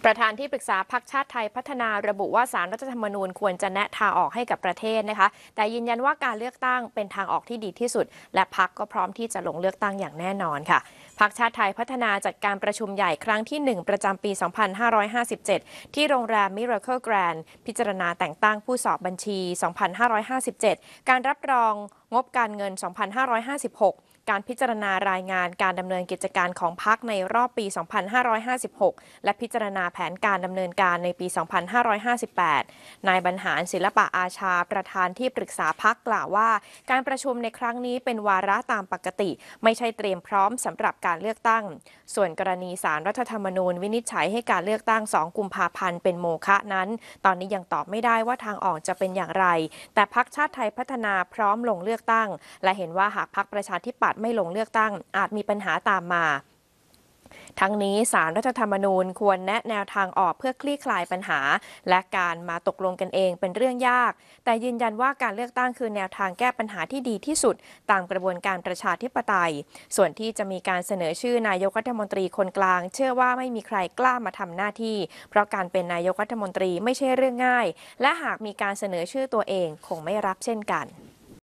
ประธานที่ปรึกษาพรรคชาติไทยพัฒนาระบุว่าศาลรัฐธรรมนูญควรจะแนะทางออกให้กับประเทศนะคะแต่ยืนยันว่าการเลือกตั้งเป็นทางออกที่ดีที่สุดและพรรคก็พร้อมที่จะลงเลือกตั้งอย่างแน่นอนค่ะพรรคชาติไทยพัฒนาจัดการประชุมใหญ่ครั้งที่1ประจำปี 2557 ที่โรงแรม Miracle Grand พิจารณาแต่งตั้งผู้สอบบัญชี 2557 การรับรองงบการเงิน 2556การพิจารณารายงานการดำเนินกิจการของพรรคในรอบปี 2556 และพิจารณาแผนการดำเนินการในปี 2558 นายบรรหารศิลปะอาชาประธานที่ปรึกษาพรรคกล่าวว่าการประชุมในครั้งนี้เป็นวาระตามปกติไม่ใช่เตรียมพร้อมสำหรับการเลือกตั้งส่วนกรณีศาลรัฐธรรมนูญวินิจฉัยให้การเลือกตั้ง 2 กุมภาพันธ์เป็นโมฆะนั้นตอนนี้ยังตอบไม่ได้ว่าทางออกจะเป็นอย่างไรแต่พรรคชาติไทยพัฒนาพร้อมลงเลือกตั้งและเห็นว่าหากพรรคประชาธิปัตย์ไม่ลงเลือกตั้งอาจมีปัญหาตามมาทั้งนี้ศาลรัฐธรรมนูญควรแนะแนวทางออกเพื่อคลี่คลายปัญหาและการมาตกลงกันเองเป็นเรื่องยากแต่ยืนยันว่าการเลือกตั้งคือแนวทางแก้ปัญหาที่ดีที่สุดตามกระบวนการประชาธิปไตยส่วนที่จะมีการเสนอชื่อนายกรัฐมนตรีคนกลางเชื่อว่าไม่มีใครกล้ามาทำหน้าที่เพราะการเป็นนายกรัฐมนตรีไม่ใช่เรื่องง่ายและหากมีการเสนอชื่อตัวเองคงไม่รับเช่นกัน